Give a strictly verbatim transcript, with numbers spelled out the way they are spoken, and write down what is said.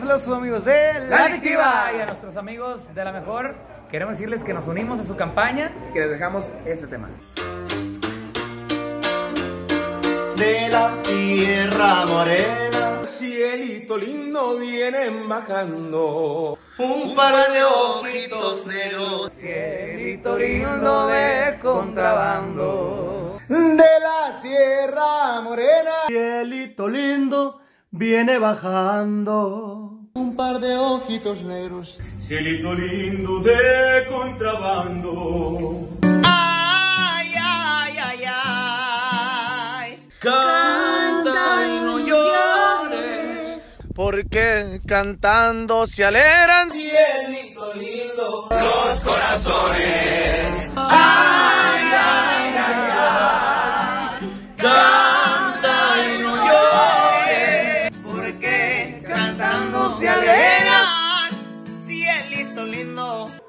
los amigos de La Adictiva. Y a nuestros amigos de La Mejor, queremos decirles que nos unimos a su campaña y que les dejamos este tema. De la Sierra Morena, cielito lindo vienen bajando un par de ojitos negros, cielito lindo de contrabando. De la Sierra Morena, cielito lindo viene bajando un par de ojitos negros, cielito lindo de contrabando. Ay, ay, ay, ay. Canta y no llores, porque cantando se alegran, cielito lindo, los corazones. Ay, ay, ay, ay. Canta y no llores, porque cantando se alegran, cielito lindo.